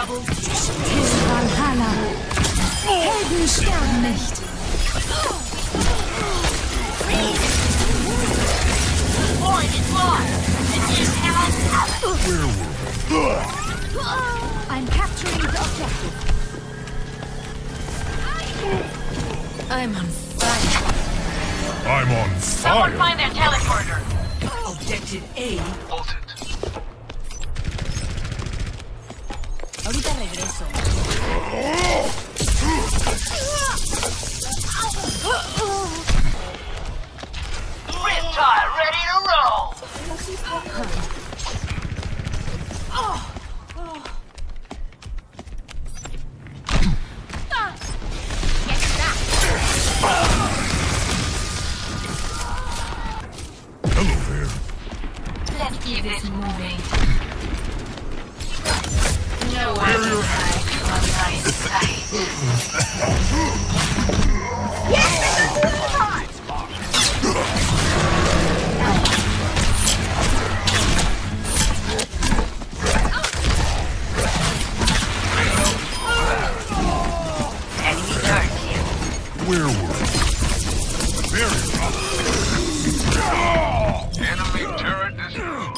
Valhalla. Helden sterben nicht. I'm capturing the objective. I'm on fire. I'm on fire. Someone find their teleporter. Objective A. Halted. Ahorita regreso. Riptide ready to roll. Hello there. Let's keep this moving. No one will hide from my sight. Enemy turret here. Werewolf. Very rough. Enemy turret destroyed.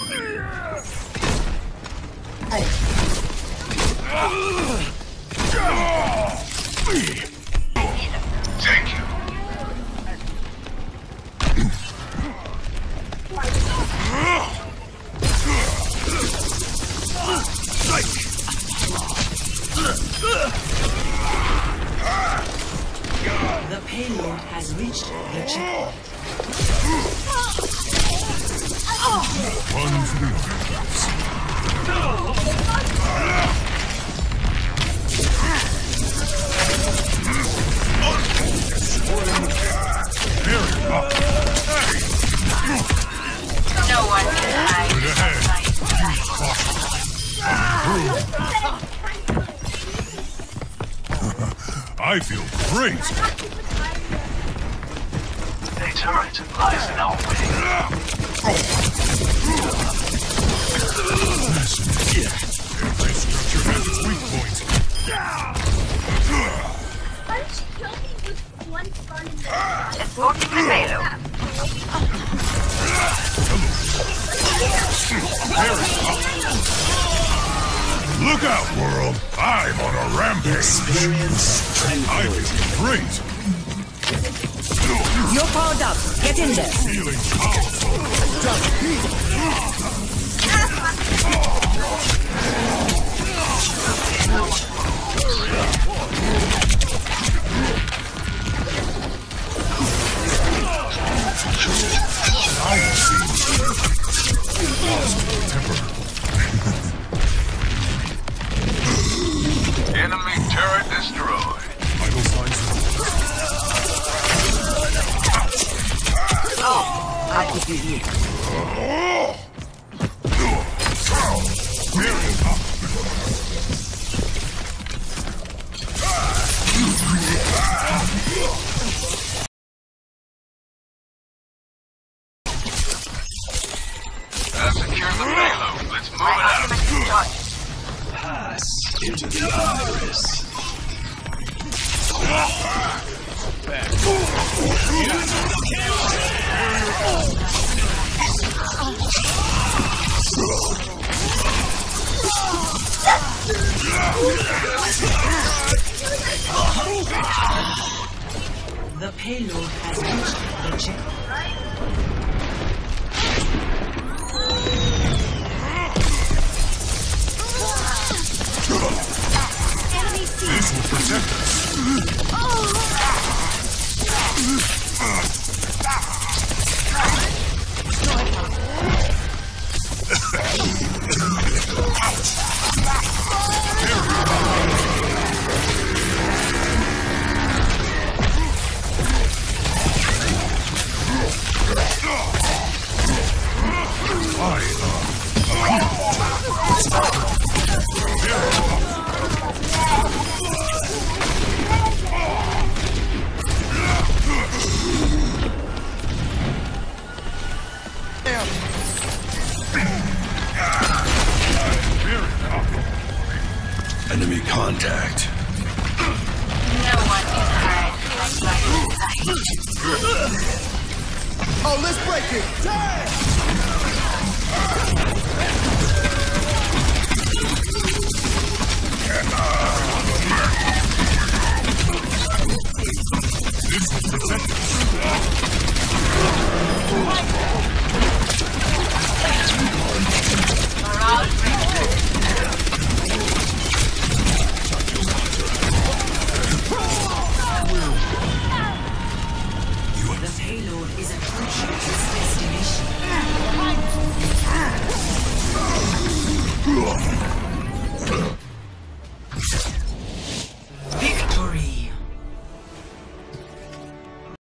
Thank you. The payload has reached the checkpoint. Run for the objectives. Very rough. No one can hide Good ahead. from my sight. I feel great. The turret lies in our way. Every structure has its weak point. Why did she kill me with one gun in the Escorting the payload. Look out, world! I'm on a rampage. Experience I feel great. You're powered up. Get in there. Feeling powerful. I see. Lost temper. Enemy turret destroyed. Vital signs I'll keep you here. Secure the payload. Let's move it out. Pass into the iris. The payload has reached the checkpoint. This will protect us. Enemy contact. No one can hide from my sight. Oh, let's break it! Damn!